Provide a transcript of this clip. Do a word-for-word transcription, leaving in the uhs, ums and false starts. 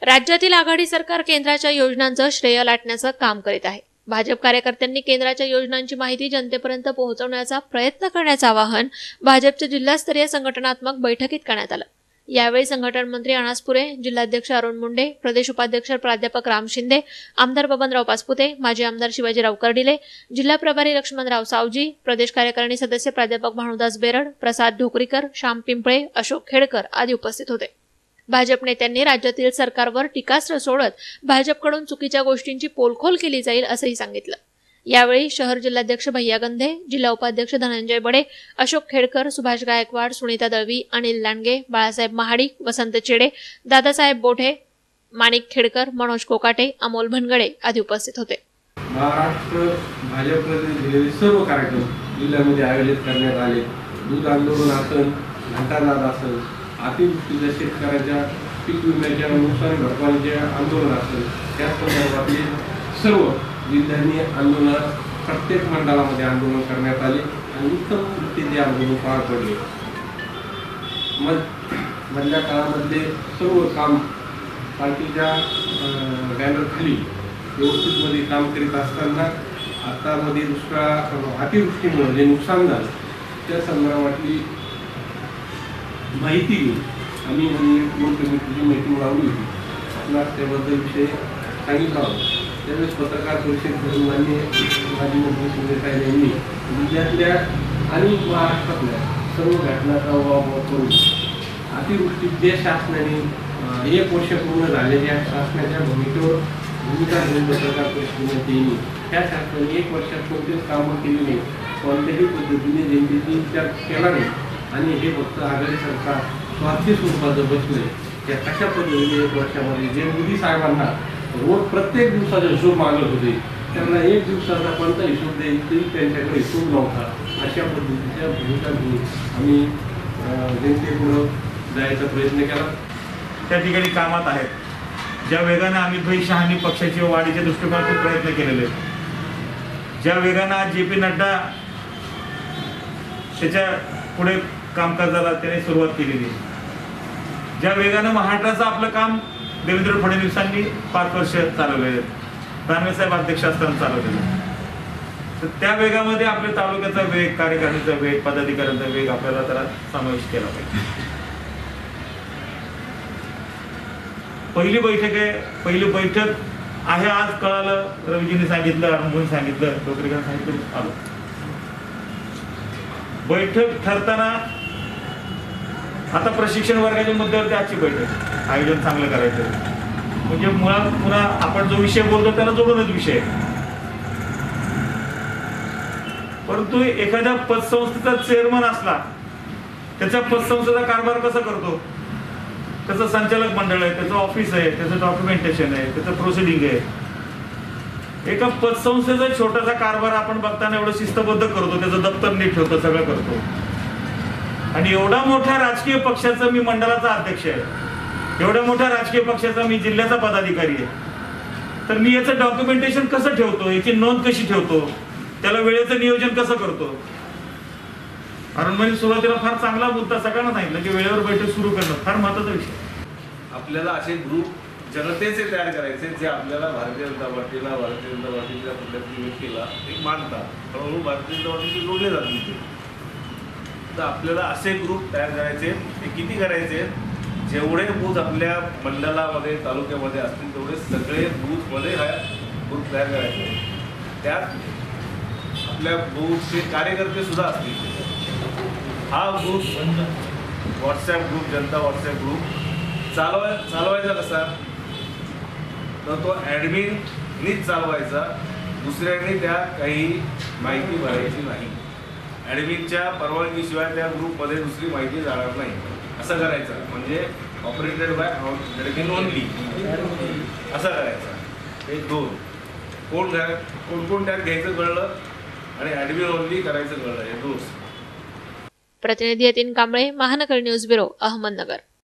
राज्यातील आघाडी सरकार केंद्राच्या योजनांचं श्रेय लाटण्याचं काम करीत आहे। भाजप कार्यकर्त्यांनी केंद्राच्या योजनांची माहिती जनतेपर्यंत पोहोचवण्याचा प्रयत्न करण्याचं आवाहन भाजपच्या जिल्हास्तरीय संघटनात्मक बैठकीत करण्यात आलं। यावेळी संघटन मंत्री अनासपुरे, जिल्हाध्यक्ष अरुण मुंडे, प्रदेश उपाध्यक्ष प्राध्यापक राम शिंदे, आमदार बबनराव पाचपुते, माजी आमदार शिवाजीराव कर्डिले, जिल्हा प्रभारी लक्ष्मणराव सावजी, प्रदेश कार्यकारिणी सदस्य प्राध्यापक भानुदास बेरड, प्रसाद ढोकरीकर, श्याम पिंपळे, अशोक खेडकर आदी उपस्थित होते। भाजप नेत्यांनी राज्यातील सरकारवर टीकास्त्र सोडत भाजपकडून चुकीच्या गोष्टींची पोलखोल केली जाईल असंही सांगितलं। यावेळी शहर जिल्हाध्यक्ष भैया गंधे, जिल्हा उपाध्यक्ष धनंजय बडे, अशोक खेडकर, सुभाष गायकवाड, सुनीता दळवी, अनिल लांडगे, बाळासाहेब महाडिक, वसंत चेडे, दादासाहेब बोठे, माणिक खेडकर, मनोज कोकाटे, अमोल भनगडे आदी उपस्थित होते। महाराष्ट्र भाजपचे सर्व कार्यक्रम जिल्ह्यामध्ये आयोजित करण्यात आले। दूध आंदोलन असेल, घंटानाद असेल, अतिवृष्टीच्या शेतकऱ्याच्या पीक विम्याच्या नुकसान भरपाईचे आंदोलन असेल, त्या संदर्भातले सर्व जिल्ह्यांनी आंदोलन प्रत्येक मंडळामध्ये आंदोलन करण्यात आले आणि उत्तम रीतीने आंदोलन पार पडले। मधल्या काळामधले सर्व काम पार्टीच्या बॅनरखाली व्यवस्थितमध्ये काम करीत असताना आता मध्ये दुष्काळ अतिवृष्टीमुळे जे नुकसान झालं त्या संदर्भातली माहिती घेऊन आम्ही कोर कमिटीची मीटिंग लावली होती। आपणास त्याबद्दल विषय सांगितला होता। त्यावेळेस पत्रकार परिषद करून माननीय माजी मंत्री शिंदे साहेब यांनी जिल्ह्यातल्या आणि महाराष्ट्रातल्या सर्व घटनांचा अहवाल करून अतिवृष्टीत जे शासनाने एक वर्ष पूर्ण झालेल्या शासनाच्या भूमिकेवर भूमिका घेऊन पत्रकार परिषदेत येईल। त्या शासनाने एक वर्षात कोणतेच कामं केली नाही, कोणत्याही पद्धतीने जनतेची विचार केला नाही आणि हे फक्त आघाडी सरकार स्वार्थी स्वरूपात बसले। त्या कशा पद्धतीने एक वर्षामध्ये जे मोदी साहेबांना रोज प्रत्येक दिवसाचा हिशोब मागत होते, त्यांना एक दिवसाचा कोणता हिशोब देईल तरी त्यांच्याकडे हिशोब नव्हता। अशा पद्धतीच्या भूमिका घेऊन आम्ही जनतेपुढं जायचा प्रयत्न केला। त्या ठिकाणी कामात आहेत। ज्या वेगाने आम्ही भाई शहानी पक्षाची वाढीच्या दृष्टिकोनातून प्रयत्न केलेले, ज्या वेगाने आज जे पी नड्डा त्याच्या पुढे कामकाजाला त्याने सुरुवात केलेली, ज्या वेगाने महाराष्ट्राचं आपलं काम देवेंद्र फडणवीसांनी पाच वर्ष चालवले, दानवे साहेब अध्यक्ष असताना चालवलेलं, तर त्या वेगामध्ये आपल्या तालुक्याचा वेग, कार्यकारिणीचा वेग, पदाधिकाऱ्यांचा वेग आपल्याला त्याला समावेश केला पाहिजे। पहिली बैठक आहे, पहिली बैठक आहे आज कळालं, रवीजींनी सांगितलं, अरुणभाईंनी सांगितलं, डोकरेकरांनी सांगितलं, आलं। बैठक ठरताना आता प्रशिक्षण वर्गाच्या मुद्द्यावरती आजची बैठक आयोजन चांगलं करायचं, म्हणजे मुळात पुन्हा आपण जो विषय बोलतो त्याला जोडूनच विषय। परंतु एखाद्या पतसंस्थेचा चेअरमन असला, त्याच्या पतसंस्थेचा कारभार कसा करतो, त्याचं संचालक मंडळ आहे, त्याचं ऑफिस आहे, त्याचं डॉक्युमेंटेशन आहे, त्याचं प्रोसिडिंग आहे। एका पतसंस्थेचा छोटासा कारभार आपण बघताना एवढं शिस्तबद्ध करतो, त्याचं दप्तर नीट ठेवतो, सगळं करतो, आणि एवढा मोठ्या राजकीय पक्षाचा मी मंडळाचा अध्यक्ष आहे, एवढ्या मोठ्या राजकीय पक्षाचा मी जिल्ह्याचा पदाधिकारी आहे, तर मी याचं डॉक्युमेंटेशन कसं ठेवतो, याची नोंद कशी ठेवतो, त्याला वेळेचं नियोजन कसं करतो। अरुणभाई सुरुवातीला फार चांगला मुद्दा सगळ्यांना सांगितलं की वेळेवर बैठक सुरू करणं फार महत्त्वाचा विषय। आपल्याला असे ग्रुप जनतेचे तयार करायचे जे आपल्याला भारतीय जनता पार्टीला भारतीय जनता पार्टीच्या कुठल्याही व्यक्तीला एक मानतात, हळूहळू भारतीय जनता पार्टीशी जोडले जातील। तर आपल्याला असे ग्रुप तयार करायचे, ते किती करायचे, जेवढे बूथ आपल्या मंडळामध्ये तालुक्यामध्ये असतील तेवढे सगळे बूथमध्ये हा ग्रुप तयार करायचे। त्यात आपल्या बूथचे कार्यकर्ते सुद्धा असतील। हा ग्रुप व्हॉट्सॲप ग्रुप, जनता व्हॉट्सॲप ग्रुप चालवाय चालवायचा कसा, तर तो ॲडमिननीच चालवायचा, दुसऱ्यांनी त्या काही माहिती भरायची नाही। ॲडमिनच्या परवानगीशिवाय त्या ग्रुपमध्ये दुसरी माहिती जाणार नाही, असं करायचं। म्हणजे ऑपरेटेड बाय ॲडमिन ओनली असं करायचं। एक दोन कोण घ्या कोण कोण त्यात घ्यायचं कळलं आणि ॲडमिन ओनली करायचं कळलं, हे दोन। प्रतिनिधी यतीन कांबळे, महानगर न्यूज ब्युरो, अहमदनगर।